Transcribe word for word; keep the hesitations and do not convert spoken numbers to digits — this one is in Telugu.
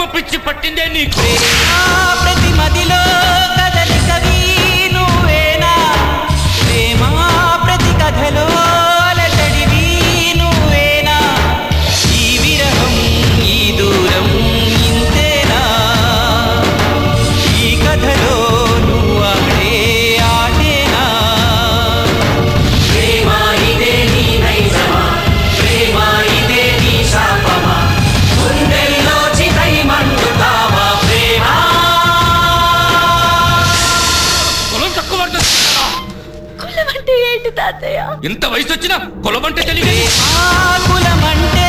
పిచ్చి పట్టిందే నీకు ప్రతి మదిలో కదలి కవి నువ్వేనా ప్రేమ ప్రతి కథలో అలజడివి నువ్వేనా ఈ విరహం ఈ దూరం ఇంతేనా ఈ కథలో నువ్వు ఆడే ఆటేనా ప్రేమ ఇదే నీ నైజమా ప్రేమ ఇదే నీ శాపమా గుండెల్లో చితై మండుతావా ప్రేమ కులం తక్కువ కులం అంటే ఏంటి తాతయ్య? ఇంత వయసు వచ్చినా కులం అంటే తెలియదు. కులం అంటే